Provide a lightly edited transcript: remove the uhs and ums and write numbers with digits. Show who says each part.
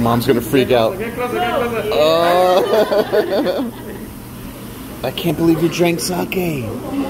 Speaker 1: Mom's gonna freak out. I can't believe you drank sake.